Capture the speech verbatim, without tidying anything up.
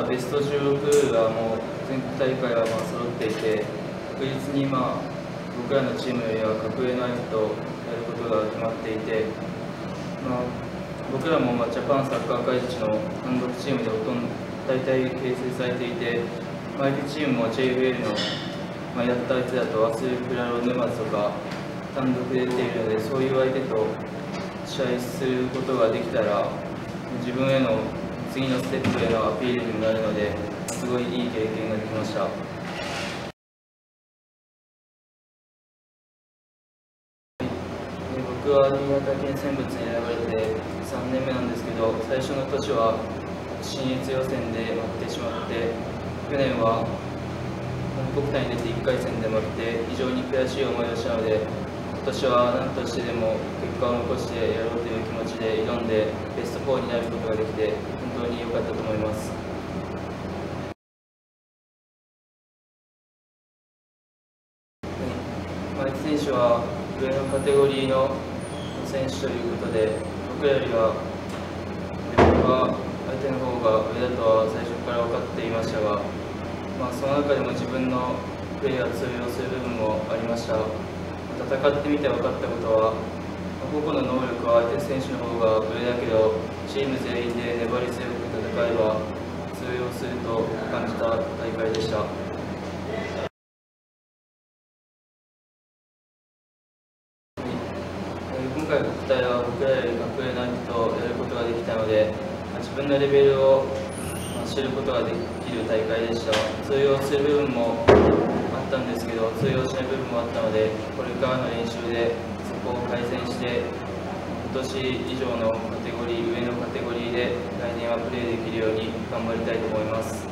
ベストじゅうろくはもう全国大会はまあ揃っていて、確実にまあ僕らのチームよりは格上の相手とやることが決まっていて、まあ、僕らもまあジャパンサッカー界一の単独チームでほとんど大体形成されていて、相手チームも ジェイエフエル の、まあ、やった相手だとアスルクラロ沼津とか単独で出ているので、そういう相手と試合することができたら自分への次のステップへのアピールになるので、すごいいい経験ができました。僕は新潟県選抜に選ばれてさんねんめなんですけど、最初の年は信越予選で負ってしまって、去年は本国体に出ていっかい戦で負けて非常に悔しい思いをしたので、今年は何としてでも結果を残してやろうという気持ちで挑んでベストよんになることができて本当に良かったと思います。相手選手は上のカテゴリーの選手ということで、僕らよりはレベルは相手の方が上だとは最初から分かっていましたが、まあ、その中でも自分のプレーが通用する部分もありました。戦ってみて分かったことは、個々の能力は相手選手の方が上だけど、チーム全員で粘り強く戦えば通用すると感じた大会でした。今回、国体は僕らより格上の相手とやることができたので、自分のレベルを知ることができる大会でした。通用する部分もあったんですけど、通用しない部分もあったので、これからの練習でそこを改善して、今年以上のカテゴリー、上のカテゴリーで来年はプレーできるように頑張りたいと思います。